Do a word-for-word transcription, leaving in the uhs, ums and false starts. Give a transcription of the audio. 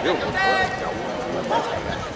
六个头，脚五，我买菜的。